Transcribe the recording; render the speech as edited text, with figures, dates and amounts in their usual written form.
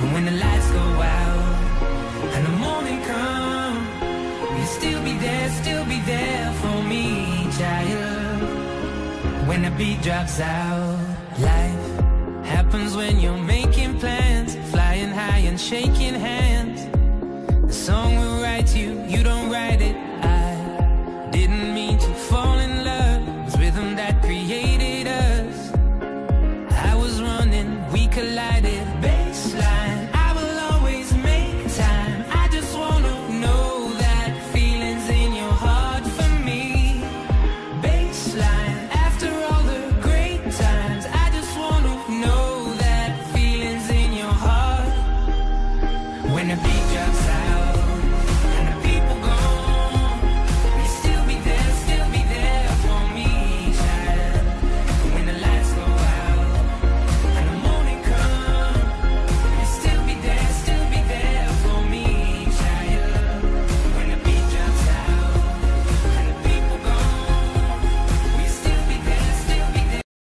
And when the lights go out and the morning comes, will you still be there for me, child? When the beat drops out, life happens when you're making plans, flying high and shaking hands. The song will write you, you don't write it. I didn't mean to fall in love. It's rhythm that created us. I was running, we collided. Baseline, I will always make time. I just wanna know that feeling's in your heart for me. Baseline, after all the great times, I just wanna know that feeling's in your heart. When the beat